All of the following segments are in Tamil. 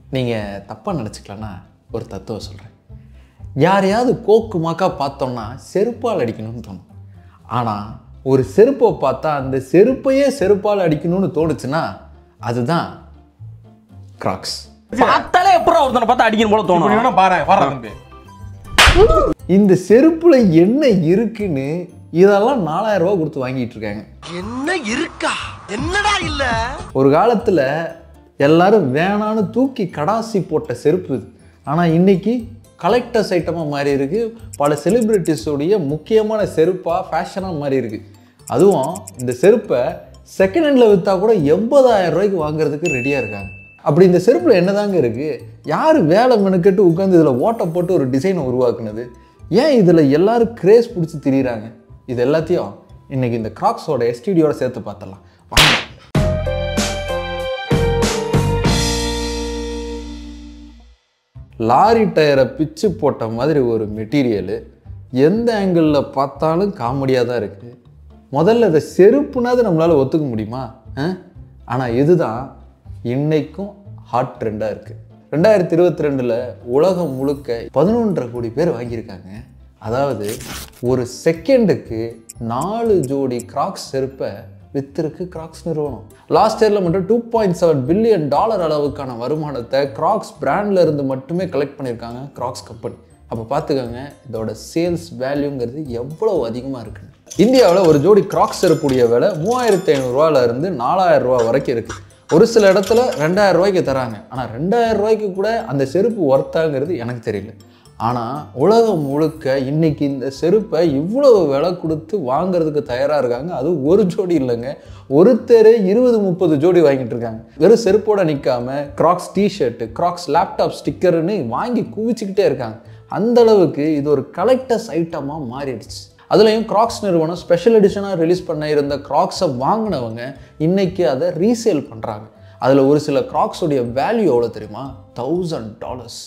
நீங்கள் தப்பாக நினச்சிக்கலன்னா ஒரு தத்துவம் சொல்கிறேன். யாரையாவது கோக்கு மாக்கா பார்த்தோம்னா செருப்பால் அடிக்கணும்னு தோணும். ஆனால் ஒரு செருப்பை பார்த்தா அந்த செருப்பையே செருப்பால் அடிக்கணும்னு தோணுச்சுன்னா அதுதான் கிராக்ஸ். பார்த்தாலே எப்பறம் ஒருத்தனை பார்த்தா அடிக்கணும் போல தோணும். பாரு இந்த செருப்புல என்ன இருக்குன்னு இதெல்லாம் 4000 ரூபாய் கொடுத்து வாங்கிட்டு இருக்காங்க. என்ன இருக்கா? என்னடா இல்ல? ஒரு காலத்துல எல்லாரும் வேணான்னு தூக்கி கடாசி போட்ட செருப்பு இது. ஆனா இன்னைக்கு கலெக்டர்ஸ் ஐட்டமா மாறி இருக்கு. பல செலிபிரிட்டிஸோடைய முக்கியமான செருப்பா ஃபேஷனா மாறி இருக்கு. அதுவும் இந்த செருப்பை செகண்ட் ஹேண்ட்ல விற்றா கூட 80,000 ரூபாய்க்கு வாங்குறதுக்கு ரெடியாக இருக்காங்க. அப்படி இந்த செருப்பில் என்னதாங்க இருக்குது? யார் வேலை மெனுக்கெட்டு உட்காந்து இதில் ஓட்டை போட்டு ஒரு டிசைனை உருவாக்குனது? ஏன் இதில் எல்லாரும் கிரேஸ் பிடிச்சி திரியிறாங்க? இது எல்லாத்தையும் இன்னைக்கு இந்த கிராக்ஸோட எஸ்டிடியோட சேர்த்து பார்த்தலாம் வாங்க. லாரி டயரை பிச்சு போட்ட மாதிரி ஒரு மெட்டீரியலு எந்த ஆங்கிளில் பார்த்தாலும் காமெடியாக தான் இருக்குது. முதல்ல அதை செருப்புனாது நம்மளால் ஒத்துக்க முடியுமா? ஆனால் இதுதான் இன்னைக்கும் ஹாட் ட்ரெண்டாக இருக்குது. 2022 உலகம் முழுக்க 11.5 கோடி பேர் வாங்கியிருக்காங்க. அதாவது ஒரு செகண்டுக்கு 4 ஜோடி கிராக்ஸ் செருப்பை வித்திருக்கு கிராக்ஸ் நிறுவனம். லாஸ்ட் இயரில் மட்டும் $2.7 பில்லியன் அளவுக்கான வருமானத்தை கிராக்ஸ் பிராண்ட்ல இருந்து மட்டுமே கலெக்ட் பண்ணியிருக்காங்க கிராக்ஸ் கம்பெனி. அப்போ பார்த்துக்கோங்க இதோட சேல்ஸ் வேல்யூங்கிறது எவ்வளோ அதிகமாக இருக்குன்னு. இந்தியாவில் ஒரு ஜோடி கிராக்ஸ் செருப்புடைய விலை 3500 ரூபாயிலிருந்து 4000 ரூபா வரைக்கும் இருக்குது. ஒரு சில இடத்துல 2000 ரூபாய்க்கு தராங்க. ஆனால் 2000 ரூபாய்க்கு கூட அந்த செருப்பு ஒர்த்தாங்கிறது எனக்கு தெரியல. ஆனால் உலகம் முழுக்க இன்னைக்கு இந்த செருப்பை இவ்வளோ விலை கொடுத்து வாங்குறதுக்கு தயாராக இருக்காங்க. அது ஒரு ஜோடி இல்லைங்க, ஒருத்தர் 20-30 ஜோடி வாங்கிட்டு இருக்காங்க. வெறும் செருப்போட நிற்காம கிராக்ஸ் டிஷர்ட்டு, கிராக்ஸ் லேப்டாப் ஸ்டிக்கர்னு வாங்கி குவிச்சுக்கிட்டே இருக்காங்க. அந்த அளவுக்கு இது ஒரு கலெக்டர்ஸ் ஐட்டமாக மாறிடுச்சு. அதுலேயும் கிராக்ஸ் நிறுவனம் ஸ்பெஷல் எடிஷனாக ரிலீஸ் பண்ண இருந்த கிராக்ஸை வாங்கினவங்க இன்னைக்கு அதை ரீசேல் பண்ணுறாங்க. அதில் ஒரு சில கிராக்ஸோடைய வேல்யூ எவ்வளோ தெரியுமா? $1000.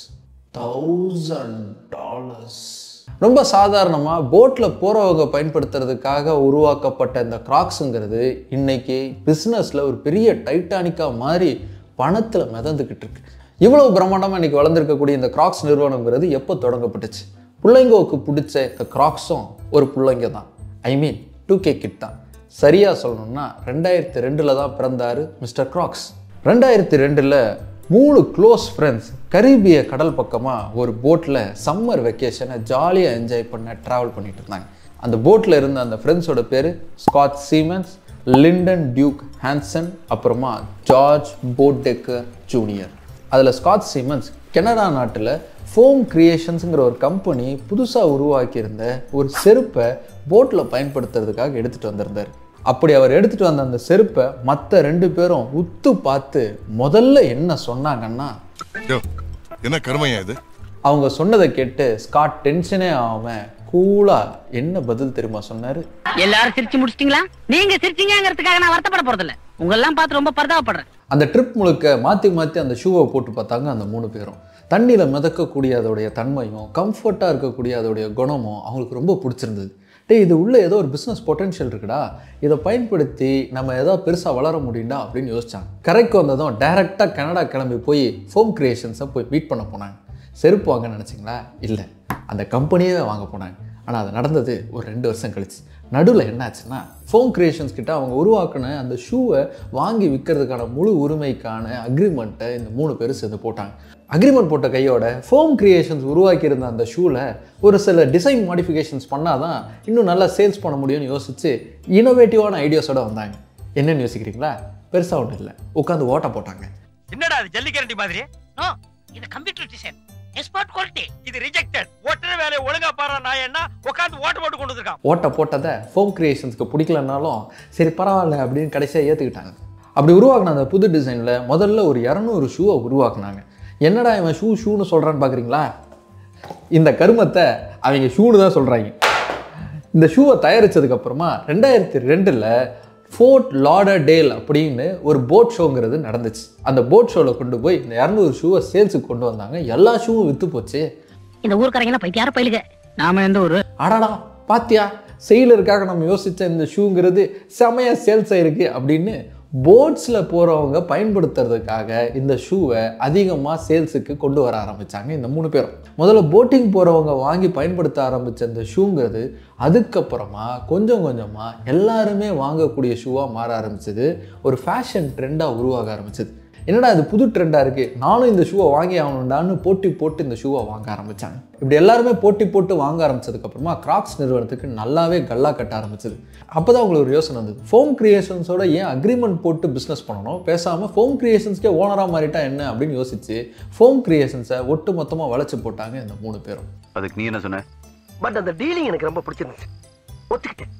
ரொம்ப சாதாரணமாக போட்டில் போகிறவங்க பயன்படுத்துறதுக்காக உருவாக்கப்பட்ட இந்த கிராக்ஸுங்கிறது இன்னைக்கு பிஸ்னஸில் ஒரு பெரிய டைட்டானிக்காக மாறி பணத்தில் மிதந்துக்கிட்டு இருக்கு. இவ்வளவு பிரம்மாண்டமாக இன்னைக்கு வளர்ந்துருக்கக்கூடிய இந்த கிராக்ஸ் நிறுவனங்கிறது எப்போ தொடங்கப்பட்டுச்சு? பிள்ளைங்கோக்கு பிடிச்ச இந்த கிராக்ஸும் ஒரு பிள்ளைங்க தான். ஐ மீன் 2K கிட் தான். சரியாக சொல்லணும்னா 2002 தான் பிறந்தார் மிஸ்டர் கிராக்ஸ். 2002 3 க்ளோஸ் ஃப்ரெண்ட்ஸ் கரீபிய கடல் பக்கமாக ஒரு போட்டில் சம்மர் வெக்கேஷனை ஜாலியாக என்ஜாய் பண்ண ட்ராவல் பண்ணிட்டு இருந்தாங்க. அந்த போட்டில் இருந்த அந்த ஃப்ரெண்ட்ஸோட பேர் Scott Seamans, Lyndon Duke Hanson, அப்புறமா ஜார்ஜ் போட்டெக்கர் ஜூனியர். அதில் ஸ்காட் சீமன்ஸ் கனடா நாட்டில் ஃபோம் கிரியேஷன்ஸுங்கிற ஒரு கம்பெனி புதுசாக உருவாக்கியிருந்த ஒரு செருப்பை போட்டில் பயன்படுத்துறதுக்காக எடுத்துகிட்டு வந்திருந்தார். அப்படி அவர் எடுத்துகிட்டு வந்த அந்த செருப்பை மற்ற 2 பேரும் உத்து பார்த்து முதல்ல என்ன சொன்னாங்கன்னா, என்ன கருமையா இது? அவங்க சொன்னதை கேட்டு ஸ்காட் டென்ஷனே ஆகாம கூலா என்ன பதில் தெரியுமா சொன்னாரு? எல்லாரும் சிரிச்சு முடிச்சிட்டீங்களா? நீங்க சிரிச்சீங்கிறதுக்காக நான் வருத்தப்பட போறதில்ல. உங்களெல்லாம் பார்த்து ரொம்ப பரிதாபப்படுறேன். அந்த ட்ரிப் முழுக்க மாற்றி அந்த ஷூவை போட்டு பார்த்தாங்க அந்த 3 பேரும். தண்ணியில் மிதக்கக்கூடிய அதோடைய தன்மையும் கம்ஃபர்ட்டாக இருக்கக்கூடிய அதோடைய குணமும் அவங்களுக்கு ரொம்ப பிடிச்சிருந்தது. இது உள்ளே ஏதோ ஒரு பிஸ்னஸ் பொட்டென்ஷியல் இருக்குடா, இதை பயன்படுத்தி நம்ம ஏதோ பெருசாக வளர முடியும்டா அப்படின்னு யோசிச்சாங்க. கரைக்கு வந்ததும் டைரெக்டாக கனடா கிளம்பி போய் ஃபோம் கிரியேஷன்ஸை போய் மீட் பண்ண போனாங்க. செருப்பு வாங்க நினச்சிங்களா? இல்லை, அந்த கம்பெனியே வாங்க போனாங்க. ஆனால் அது நடந்தது ஒரு 2 வருஷம் கழிச்சு. நடுவில் என்ன ஆச்சுன்னா, ஃபோம் கிரியேஷன்ஸ் கிட்ட அவங்க உருவாக்கின அந்த ஷூவை வாங்கி விற்கிறதுக்கான முழு உரிமைக்கான அக்ரிமெண்ட்டை இந்த 3 பேரும் சேர்ந்து போட்டாங்க. அக்ரிமெண்ட் போட்ட கையோட ஃபோம் கிரியேஷன்ஸ் உருவாக்கியிருந்த அந்த ஷூவில் ஒரு சில டிசைன் மாடிஃபிகேஷன்ஸ் பண்ணால் தான் இன்னும் நல்லா சேல்ஸ் பண்ண முடியும்னு யோசிச்சு இனோவேட்டிவான ஐடியாஸோட வந்தாங்க. என்னென்னு யோசிக்கிறீங்களா? பெருசாக ஒன்றும் இல்லை, உட்காந்து ஓட்ட போட்டாங்க. என்னடா அது ஜல்லிக்கரண்டி மாதிரி? நோ, இது கம்ப்யூட்டர் டிசைன், எக்ஸ்போர்ட் குவாலிட்டி. இது ரிஜெக்டட். ஒட்டற வேலைய ஒழுங்கா பாறா நான் என்ன உட்கார்ந்து ஓட்ட போட்டு கொண்டு வந்திருக்கான். ஓட்ட போட்டதை ஃபோம் கிரியேஷன்ஸ்க்கு பிடிக்கலனாலும் சரி பரவாயில்ல அப்படின்னு கடைசியாக ஏற்றுக்கிட்டாங்க. அப்படி உருவாக்கின அந்த புது டிசைனில் முதல்ல ஒரு 200 ஷூவை உருவாக்குனாங்க. என்னடா இவன் ஷூன்னு சொல்கிறான்னு பார்க்குறீங்களா? இந்த கருமத்தை அவங்க ஷூன்னு தான் சொல்கிறாங்க. இந்த ஷூவை தயாரித்ததுக்கப்புறமா 2002 ஃபோர்ட் லாடர்டேல் அப்படின்னு ஒரு போட் ஷோங்கிறது நடந்துச்சு. அந்த போட் ஷோவில் கொண்டு போய் இந்த 200 ஷூவை சேல்ஸுக்கு கொண்டு வந்தாங்க. எல்லா ஷூவும் விற்று போச்சு. இந்த ஊருக்காரங்க பைத்தியார பயிலுக. நாம எந்த ஊரு? ஆடாடா பாத்தியா, செயலருக்காக நம்ம யோசித்த இந்த ஷூங்கிறது செமையாக சேல்ஸ் ஆயிருக்கு அப்படின்னு போட்ஸில் போகிறவங்க பயன்படுத்துறதுக்காக இந்த ஷூவை அதிகமாக சேல்ஸுக்கு கொண்டு வர ஆரம்பித்தாங்க இந்த 3 பேரும். முதல்ல போட்டிங் போகிறவங்க வாங்கி பயன்படுத்த ஆரம்பித்த இந்த ஷூங்கிறது அதுக்கப்புறமா கொஞ்சம் கொஞ்சமாக எல்லாருமே வாங்கக்கூடிய ஷூவாக மாற ஆரம்பிச்சது. ஒரு ஃபேஷன் ட்ரெண்டாக உருவாக ஆரம்பிச்சது. என்னடா இது புது ட்ரெண்டாக இருக்குது, நானும் இந்த ஷூவை வாங்கி ஆகணுண்டான்னு போட்டி போட்டு இந்த ஷூவை வாங்க ஆரம்பித்தாங்க. இப்படி எல்லாருமே போட்டி போட்டு வாங்க ஆரம்பித்ததுக்கப்புறமா கிராக்ஸ் நிறுவனத்துக்கு நல்லாவே கல்லா கட்ட ஆரம்பிச்சது. அப்போ தான் உங்களுக்கு ஒரு யோசனை வந்தது, ஃபோம் கிரியேஷன்ஸோட ஏன் அக்ரிமெண்ட் போட்டு பிஸ்னஸ் பண்ணணும், பேசாமல் ஃபோம் கிரியேஷன்ஸ்க்கே ஓனராக மாறிட்டா என்ன அப்படின்னு யோசிச்சு ஃபோம் கிரியேஷன்ஸை ஒட்டு மொத்தமாக வளைச்சு போட்டாங்க இந்த 3 பேரும். அதுக்கு நீ என்ன சொன்ன? பட் அந்த டீலிங் எனக்கு ரொம்ப பிடிச்சிருந்துச்சு, ஒத்துக்கிட்டேன்.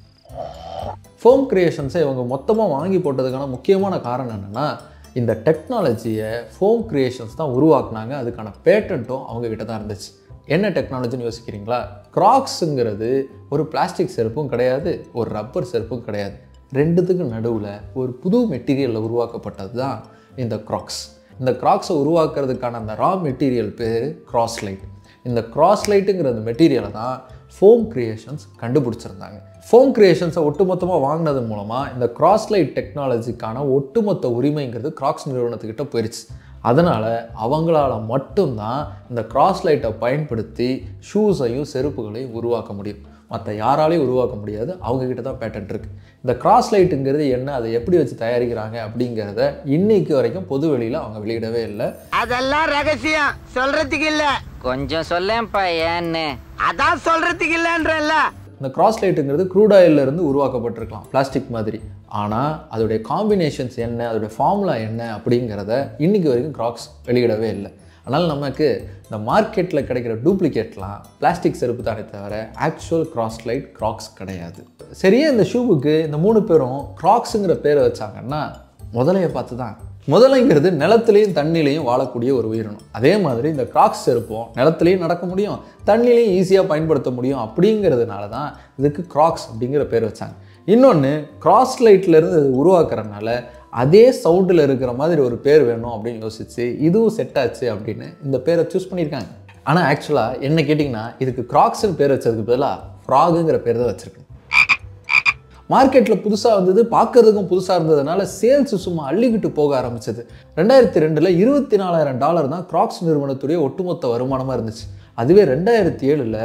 ஃபோம் கிரியேஷன்ஸை இவங்க மொத்தமாக வாங்கி போட்டதுக்கான முக்கியமான காரணம் என்னென்னா, இந்த டெக்னாலஜியை ஃபோம் கிரியேஷன்ஸ் தான் உருவாக்குனாங்க. அதுக்கான பேட்டன்ட்டும் அவங்கக்கிட்ட தான் இருந்துச்சு. என்ன டெக்னாலஜின்னு யோசிக்கிறீங்களா? கிராக்ஸுங்கிறது ஒரு பிளாஸ்டிக் செருப்பும் கிடையாது, ஒரு ரப்பர் செருப்பும் கிடையாது. ரெண்டுத்துக்கும் நடுவில் ஒரு புது மெட்டீரியலில் உருவாக்கப்பட்டது தான் இந்த கிராக்ஸ். இந்த கிராக்ஸை உருவாக்குறதுக்கான அந்த ரா மெட்டீரியல் பேர் கிராஸ்லைட். இந்த கிராஸ்லைட்டுங்கிற அந்த மெட்டீரியலை தான் ஃபோம் கிரியேஷன்ஸ் கண்டுபிடிச்சிருந்தாங்க. ஃபோம் கிரியேஷன்ஸை ஒட்டுமொத்தமாக வாங்கினது மூலமாக இந்த கிராஸ்லைட் டெக்னாலஜிக்கான ஒட்டுமொத்த உரிமைங்கிறது கிராக்ஸ் நிறுவனத்துக்கிட்ட போயிடுச்சு. அதனால் அவங்களால மட்டும்தான் இந்த கிராஸ்லைட்டை பயன்படுத்தி ஷூஸையும் செருப்புகளையும் உருவாக்க முடியும். மற்ற யாராலையும் உருவாக்க முடியாது, அவங்கக்கிட்ட தான் பேட்டன்ட் இருக்குது. இந்த கிராஸ்லைட்டுங்கிறது என்ன, அதை எப்படி வச்சு தயாரிக்கிறாங்க அப்படிங்கிறத இன்னைக்கு வரைக்கும் பொது வெளியில் அவங்க வெளியிடவே இல்லை. அதெல்லாம் ரகசியம், சொல்றதுக்கு இல்ல. கொஞ்சம் சொல்லேன்ப்பா ஏன்னு. அதான் சொல்றதுக்கு இல்லன்றல்ல. இந்த கிராஸ்லைட்டுங்கிறது க்ரூட் ஆயிலிருந்து உருவாக்கப்பட்டிருக்கலாம், பிளாஸ்டிக் மாதிரி. ஆனால் அதோடைய காம்பினேஷன்ஸ் என்ன, அதோடைய ஃபார்முலா என்ன அப்படிங்கிறத இன்றைக்கி வரைக்கும் கிராக்ஸ் வெளியிடவே இல்லை. அதனால் நமக்கு இந்த மார்க்கெட்டில் கிடைக்கிற டூப்ளிகேட்லாம் பிளாஸ்டிக் செருப்பு தானே தவிர ஆக்சுவல் கிராஸ்லைட் கிராக்ஸ் கிடையாது. சரியே இந்த ஷூவுக்கு இந்த 3 பேரும் கிராக்ஸுங்கிற பேரை வச்சாங்கன்னா முதலையை பார்த்து தான். முதலைங்கிறது நிலத்துலேயும் தண்ணிலையும் வாழக்கூடிய ஒரு உயிரினம். அதே மாதிரி இந்த கிராக்ஸ் செருப்பும் நிலத்துலையும் நடக்க முடியும், தண்ணிலையும் ஈஸியாக பயன்படுத்த முடியும். அப்படிங்கிறதுனால தான் இதுக்கு கிராக்ஸ் அப்படிங்கிற பேர் வச்சாங்க. இன்னொன்று, கிராஸ்லைட்லேருந்து இது உருவாக்குறதுனால அதே சவுண்டில் இருக்கிற மாதிரி ஒரு பேர் வேணும் அப்படின்னு யோசிச்சு இதுவும் செட் ஆச்சு அப்படின்னு இந்த பேரை சூஸ் பண்ணியிருக்காங்க. ஆனால் ஆக்சுவலாக என்ன கேட்டிங்கன்னா, இதுக்கு கிராக்ஸ்ன்னு பேர் வச்சதுக்கு பதிலாக ஃப்ராகுங்கிற பேர் தான் வச்சுருக்கணும். மார்க்கெட்டில் புதுசாக வந்தது, பார்க்கறதுக்கும் புதுசாக இருந்ததுனால சேல்ஸ் சும்மா அள்ளிக்கிட்டு போக ஆரம்பிச்சது. 2002 $24,000 தான் கிராக்ஸ் நிறுவனத்துடைய ஒட்டுமொத்த வருமானமாக இருந்துச்சு. அதுவே 2007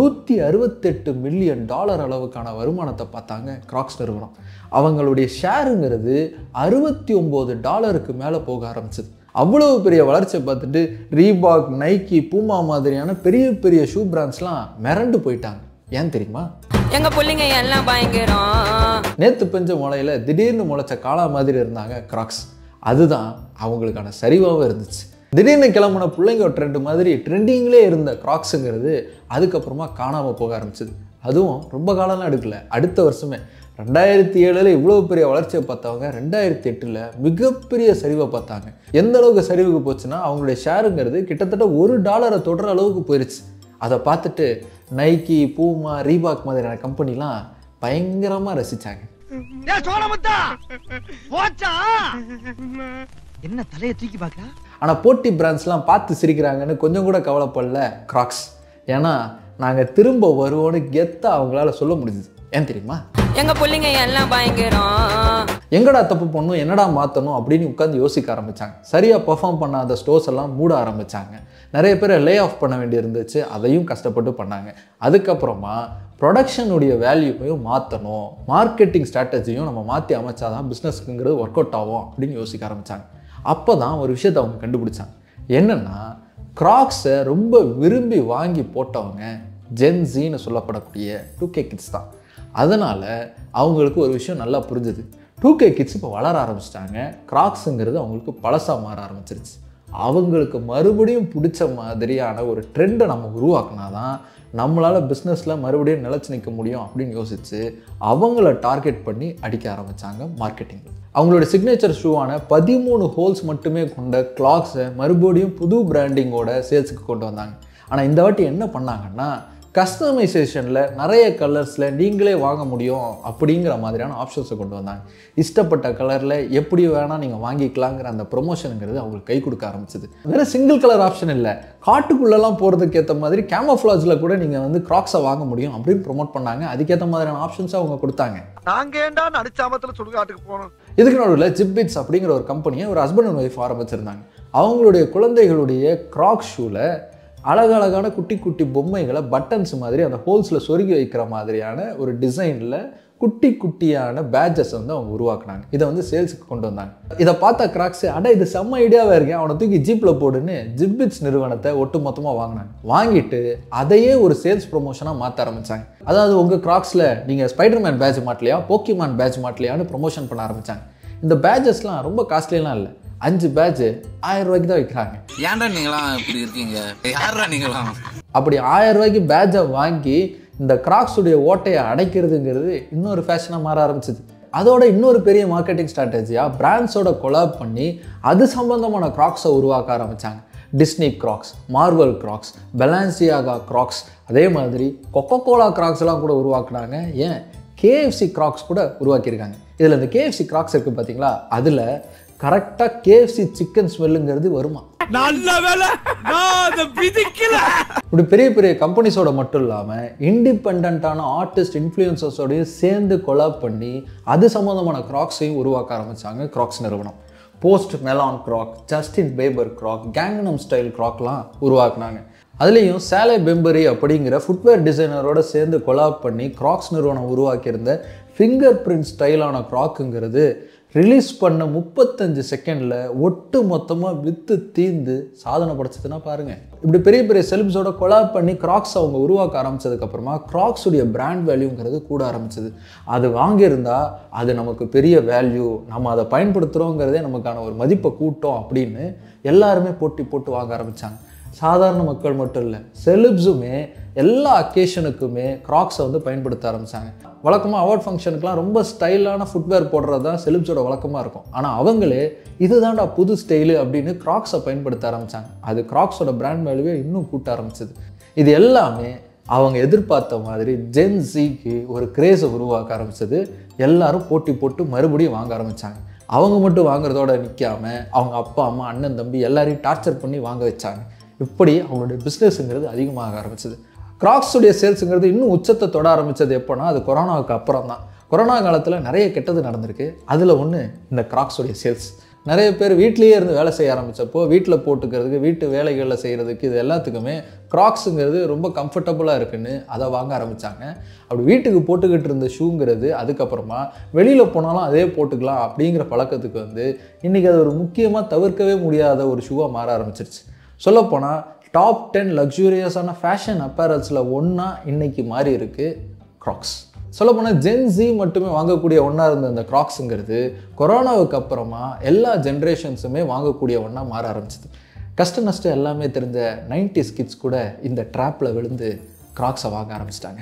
$168 மில்லியன் அளவுக்கான வருமானத்தை பார்த்தாங்க கிராக்ஸ் நிறுவனம். அவங்களுடைய ஷேருங்கிறது $69 மேலே போக ஆரம்பிச்சது. அவ்வளவு பெரிய வளர்ச்சியை பார்த்துட்டு ரீபாக், நைக்கி, பூமா மாதிரியான பெரிய பெரிய ஷூ பிராண்ட்ஸ்லாம் மிரண்டு போயிட்டாங்க. ஏன் தெரியுமா? எங்க பிள்ளைங்க எல்லாம் பயங்கரம். நேத்து பெஞ்ச மழையில திடீர்னு முளைச்ச காளா மாதிரி இருந்தாங்க கிராக்ஸ். அதுதான் அவங்களுக்கான சரிவாகவும் இருந்துச்சு. திடீர்னு கிளம்புன பிள்ளைங்க ட்ரெண்டு மாதிரி ட்ரெண்டிங்லேயே இருந்த கிராக்ஸுங்கிறது அதுக்கப்புறமா காணாமல் போக ஆரம்பிச்சிது. அதுவும் ரொம்ப காலம்லாம் எடுக்கல, அடுத்த வருஷமே 2007 இவ்வளோ பெரிய வளர்ச்சியை பார்த்தவங்க 2008 மிகப்பெரிய சரிவை பார்த்தாங்க. எந்த அளவுக்கு சரிவுக்கு போச்சுன்னா அவங்களுடைய ஷேருங்கிறது கிட்டத்தட்ட $1 தொடுற அளவுக்கு போயிடுச்சு. அதை பார்த்துட்டு நைக்கி, பூமா, ரீபாக் மாதிரியான கம்பெனிலாம் பயங்கரமாக ரசித்தாங்க. என்ன தலையை தூக்கி பார்க்க? ஆனால் போட்டி பிராண்ட்ஸ்லாம் பார்த்து சிரிக்கிறாங்கன்னு கொஞ்சம் கூட கவலைப்படல கிராக்ஸ். ஏன்னா நாங்கள் திரும்ப வருவோன்னு கெத்தாக அவங்களால சொல்ல முடிஞ்சுது. ஏன் தெரியுமா? எங்க பிள்ளைங்க எல்லாம் பயங்கரம். எங்கடா தப்பு பண்ணணும், என்னடா மாற்றணும் அப்படின்னு உட்காந்து யோசிக்க ஆரம்பித்தாங்க. சரியாக பெர்ஃபார்ம் பண்ணாத ஸ்டோர்ஸ் எல்லாம் மூட ஆரம்பித்தாங்க. நிறைய பேரை லே ஆஃப் பண்ண வேண்டி இருந்துச்சு, அதையும் கஷ்டப்பட்டு பண்ணாங்க. அதுக்கப்புறமா ப்ரொடக்ஷனுடைய வேல்யூவையும் மாற்றணும், மார்க்கெட்டிங் ஸ்ட்ராட்டஜியும் நம்ம மாற்றி அமைச்சாதான் பிஸ்னஸ்க்குங்கிறது ஒர்க் அவுட் ஆகும் அப்படின்னு யோசிக்க ஆரம்பித்தாங்க. அப்போ தான் ஒரு விஷயத்தை அவங்க கண்டுபிடிச்சாங்க. என்னென்னா, கிராக்ஸை ரொம்ப விரும்பி வாங்கி போட்டவங்க ஜென்ஸின்னு சொல்லப்படக்கூடிய 2K கிட்ஸ் தான். அதனால் அவங்களுக்கு ஒரு விஷயம் நல்லா புரிஞ்சுது. 2K கிட்ஸ் இப்போ வளர ஆரம்பிச்சிட்டாங்க, கிராக்ஸுங்கிறது அவங்களுக்கு பழசாக மாற ஆரம்பிச்சிருச்சு. அவங்களுக்கு மறுபடியும் பிடிச்ச மாதிரியான ஒரு ட்ரெண்டை நம்ம உருவாக்குனா தான் நம்மளால் பிஸ்னஸில் மறுபடியும் நிலச்சி நிற்க முடியும் அப்படின்னு யோசித்து அவங்கள டார்கெட் பண்ணி அடிக்க ஆரம்பித்தாங்க மார்க்கெட்டிங்கில். அவங்களோட சிக்னேச்சர் ஷூவான 13 ஹோல்ஸ் மட்டுமே கொண்ட கிளாக்ஸை மறுபடியும் புது பிராண்டிங்கோட சேல்ஸுக்கு கொண்டு வந்தாங்க. ஆனால் இந்த வாட்டி என்ன பண்ணாங்கன்னா, கஸ்டமைசேஷனில் நிறைய கலர்ஸில் நீங்களே வாங்க முடியும் அப்படிங்கிற மாதிரியான ஆப்ஷன்ஸை கொண்டு வந்தாங்க. இஷ்டப்பட்ட கலரில் எப்படி வேணால் நீங்கள் வாங்கிக்கலாங்கிற அந்த ப்ரொமோஷனுங்கிறது அவங்களுக்கு கை கொடுக்க ஆரம்பிச்சது. வேறு சிங்கிள் கலர் ஆப்ஷன் இல்லை, காட்டுக்குள்ளெல்லாம் போகிறதுக்கு ஏற்ற மாதிரி கேமோஃப்ளாஜில் கூட நீங்கள் வந்து கிராக்ஸை வாங்க முடியும் அப்படின்னு ப்ரொமோட் பண்ணாங்க. அதுக்கேற்ற மாதிரியான ஆப்ஷன்ஸை அவங்க கொடுத்தாங்க. நாங்க ஏண்டா நடிச்சாமத்தில் சுடுகாட்டுக்கு போகணும். இதுக்கு நடுவில் ஜிப்பிட்ஸ் அப்படிங்கிற ஒரு கம்பெனியை ஒரு ஹஸ்பண்ட் அண்ட் ஒய்ஃப் ஆரம்பிச்சிருந்தாங்க. அவங்களுடைய குழந்தைகளுடைய கிராக்ஸ் ஷூவில் அழகழகான குட்டி குட்டி பொம்மைகளை பட்டன்ஸ் மாதிரி அந்த ஹோல்ஸில் சொருகி வைக்கிற மாதிரியான ஒரு டிசைனில் குட்டி குட்டியான பேட்சஸ் வந்து அவங்க உருவாக்குனாங்க. இதை வந்து சேல்ஸுக்கு கொண்டு வந்தாங்க. இதை பார்த்தா கிராக்ஸ் இது செம்ம ஐடியாவாக இருக்கேன், அவனை தூக்கி ஜீப்பில் போடுன்னு ஜிப்பிட்ஸ் நிறுவனத்தை ஒட்டு மொத்தமாக வாங்கினாங்க. வாங்கிட்டு அதையே ஒரு சேல்ஸ் ப்ரொமோஷனாக மாற்ற ஆரம்பித்தாங்க. அதாவது உங்கள் கிராக்ஸில் நீங்கள் ஸ்பைடர்மேன் பேட்ச் மாட்டலையா, போக்கிமான் பேட்ச் மாட்டலையான்னு ப்ரொமோஷன் பண்ண ஆரம்பித்தாங்க. இந்த பேட்சஸ்லாம் ரொம்ப காஸ்ட்லியெலாம் இல்லை, 5 பேட்ச் 1000 ரூபாய்க்கு தான் விற்கிறாங்க. ஏன்டா நீங்களாம் இப்படி இருக்கீங்க, யாரா நீங்களாம்? அப்படி 1000 ரூபாய்க்கு பேட்சை வாங்கி இந்த கிராக்ஸுடைய ஓட்டையை அடைக்கிறதுங்கிறது இன்னொரு ஃபேஷனாக மாற ஆரம்பிச்சிது. அதோட இன்னொரு பெரிய மார்க்கெட்டிங் ஸ்ட்ராட்டஜியாக பிராண்ட்ஸோட கொலாப் பண்ணி அது சம்பந்தமான கிராக்ஸை உருவாக்க ஆரம்பித்தாங்க. Disney Crocs, Marvel Crocs, Balenciaga Crocs, அதே மாதிரி கொக்கோ கோலா கிராக்ஸ்லாம் கூட உருவாக்குனாங்க. ஏன் KFC கிராக்ஸ் கூட உருவாக்கியிருக்காங்க. இதில் இந்த KFC கிராக்ஸ் இருக்குது பார்த்தீங்களா, அதில் கரெக்டாக KFC சிக்கன் ஸ்மெல்லுங்கிறது வருமா. நல்ல வேலை இப்படி பெரிய பெரிய கம்பெனிஸோட மட்டும் இல்லாமல் இண்டிபெண்டான ஆர்டிஸ்ட் இன்ஃப்ளூயன்சர்ஸோடையும் சேர்ந்து கொலாப் பண்ணி அது சம்மந்தமான கிராக்ஸையும் உருவாக்க ஆரம்பித்தாங்க கிராக்ஸ் நிறுவனம். Post Malone croc, Justin Bieber croc, Gangnam style கிராக்லாம் உருவாக்குனாங்க. அதுலேயும் சாலே பெம்பரி அப்படிங்கிற ஃபுட்வேர் டிசைனரோட சேர்ந்து கொலாப் பண்ணி கிராக்ஸ் நிறுவனம் உருவாக்கியிருந்த ஃபிங்கர் பிரிண்ட் ஸ்டைலான கிராக்குங்கிறது ரிலீஸ் பண்ண 35 செகண்டில் ஒட்டு மொத்தமாக விற்று தீர்ந்து சாதனை படைச்சதுன்னா பாருங்கள். இப்படி பெரிய பெரிய செலிப்ஸோட கொலாப் பண்ணி கிராக்ஸ் அவங்க உருவாக்க ஆரம்பித்ததுக்கப்புறமா கிராக்ஸுடைய பிராண்ட் வேல்யூங்கிறது கூட ஆரம்பிச்சது. அது வாங்கியிருந்தால் அது நமக்கு பெரிய வேல்யூ, நம்ம அதை பயன்படுத்துகிறோங்கிறதே நமக்கான ஒரு மதிப்பை கூட்டம் அப்படின்னு எல்லாருமே போட்டி போட்டு வாங்க ஆரம்பித்தாங்க. சாதாரண மக்கள் மட்டும் இல்லை, செலிப்ஸுமே எல்லா அக்கேஷனுக்குமே கிராக்ஸை வந்து பயன்படுத்த ஆரம்பித்தாங்க. வழக்கமாக அவார்ட் ஃபங்க்ஷனுக்குலாம் ரொம்ப ஸ்டைலான ஃபுட்வேர் போடுறது தான் செலிப்ஸோட வழக்கமாக இருக்கும். ஆனால் அவங்களே இதுதான்டா புது ஸ்டைலு அப்படின்னு கிராக்ஸை பயன்படுத்த ஆரம்பித்தாங்க. அது கிராக்ஸோட பிராண்ட் வேல்யூவே இன்னும் கூட்ட ஆரம்பிச்சது. இது எல்லாமே அவங்க எதிர்பார்த்த மாதிரி ஜென் ஜீக்கு ஒரு கிரேஸை உருவாக்க ஆரம்பிச்சது. எல்லாரும் போட்டி போட்டு மறுபடியும் வாங்க ஆரம்பித்தாங்க. அவங்க மட்டும் வாங்குறதோட நிற்காமல் அவங்க அப்பா அம்மா அண்ணன் தம்பி எல்லாரையும் டார்ச்சர் பண்ணி வாங்க வச்சாங்க. இப்படி அவங்களுடைய பிஸ்னஸ்ங்கிறது அதிகமாக ஆரம்பிச்சது. கிராக்ஸுடைய சேல்ஸுங்கிறது இன்னும் உச்சத்தை தொட ஆரம்பித்தது எப்போனா அது கொரோனாவுக்கு அப்புறம் தான். கொரோனா காலத்தில் நிறைய கெட்டது நடந்திருக்கு. அதில் ஒன்று இந்த கிராக்ஸுடைய சேல்ஸ். நிறைய பேர் வீட்லேயே இருந்து வேலை செய்ய ஆரம்பித்தப்போ வீட்டில் போட்டுக்கிறதுக்கு, வீட்டு வேலைகளில் செய்கிறதுக்கு, இது எல்லாத்துக்குமே கிராக்ஸுங்கிறது ரொம்ப கம்ஃபர்டபுளாக இருக்குன்னு அதை வாங்க ஆரம்பித்தாங்க. அப்படி வீட்டுக்கு போட்டுக்கிட்டு இருந்த ஷூங்கிறது அதுக்கப்புறமா வெளியில் போனாலும் அதே போட்டுக்கலாம் அப்படிங்கிற பழக்கத்துக்கு வந்து இன்றைக்கி அது ஒரு முக்கியமாக தவிர்க்கவே முடியாத ஒரு ஷூவாக மாற ஆரம்பிச்சிருச்சு. சொல்லப்போனால் டாப் 10 லக்ஸூரியஸான ஃபேஷன் அப்பேரல்ஸில் ஒன்றா இன்றைக்கி மாறி இருக்குது கிராக்ஸ். சொல்லப்போனால் ஜென்ஸி மட்டுமே வாங்கக்கூடிய ஒன்றா இருந்த இந்த கிராக்ஸுங்கிறது கொரோனாவுக்கு அப்புறமா எல்லா ஜென்ரேஷன்ஸுமே வாங்கக்கூடிய ஒன்றா மாற ஆரம்பிச்சிது. கஷ்ட நஷ்டம் எல்லாமே தெரிஞ்ச 90s கிட்ஸ் கூட இந்த ட்ராப்பில் விழுந்து கிராக்ஸை வாங்க ஆரம்பிச்சிட்டாங்க.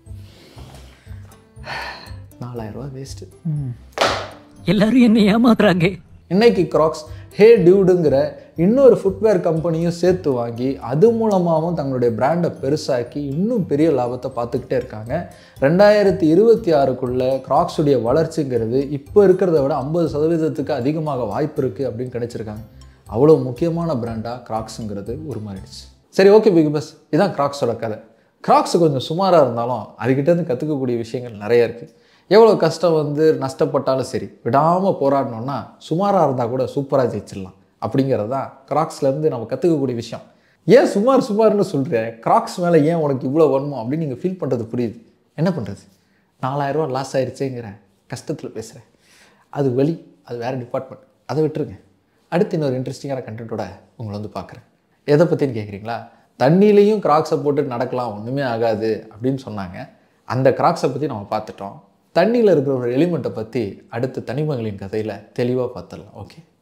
4000 ரூபா வேஸ்ட்டு. எல்லாரும் என்ன ஏமாத்துறாங்க. இன்னைக்கு கிராக்ஸ் ஹே டியூடுங்கிற இன்னொரு ஃபுட்வேர் கம்பெனியும் சேர்த்து வாங்கி அது மூலமாகவும் தங்களுடைய பிராண்டை பெருசாக்கி இன்னும் பெரிய லாபத்தை பார்த்துக்கிட்டே இருக்காங்க. 2026க்குள்ளே கிராக்ஸுடைய வளர்ச்சிங்கிறது இப்போ இருக்கிறத விட 50% அதிகமாக வாய்ப்பு இருக்குது அப்படின்னு கிடைச்சிருக்காங்க. அவ்வளோ முக்கியமான பிராண்டாக கிராக்ஸுங்கிறது உருமாறிடுச்சு. சரி, ஓகே பிக் பாஸ், இதுதான் கிராக்ஸோட கதை. கிராக்ஸ் கொஞ்சம் சுமாராக இருந்தாலும் அதுக்கிட்டேருந்து கற்றுக்கக்கூடிய விஷயங்கள் நிறைய இருக்குது. எவ்வளோ கஷ்டம் வந்து நஷ்டப்பட்டாலும் சரி விடாமல் போராடினோன்னா சுமாராக இருந்தால் கூட சூப்பராக ஜெயிச்சிடலாம் அப்படிங்கிறது தான் கிராக்ஸ்லேருந்து நம்ம கற்றுக்கக்கூடிய விஷயம். ஏன் சுமார்னு சொல்கிறேன், கிராக்ஸ் மேலே ஏன் உனக்கு இவ்வளோ வரணும் அப்படின்னு நீங்கள் ஃபீல் பண்ணுறது புரியுது. என்ன பண்ணுறது, 4000 ரூபா லாஸ் ஆகிடுச்சேங்கிற கஷ்டத்தில் பேசுகிறேன். அது வலி, அது வேறு டிபார்ட்மெண்ட், அதை விட்டுருங்க. அடுத்து இன்னொரு இன்ட்ரெஸ்டிங்கான கண்டென்ட்டோட உங்களை வந்து பார்க்குறேன். எதை பற்றின்னு கேட்குறீங்களா? தண்ணியிலையும் கிராக்ஸை போட்டு நடக்கலாம், ஒன்றுமே ஆகாது அப்படின்னு சொன்னாங்க. அந்த கிராக்ஸை பற்றி நம்ம பார்த்துட்டோம். தண்ணியில் இருக்கிற ஒரு எலிமெண்ட்டை பற்றி அடுத்த தனிமங்களின் கதையில் தெளிவாக பார்த்துடலாம். ஓகே.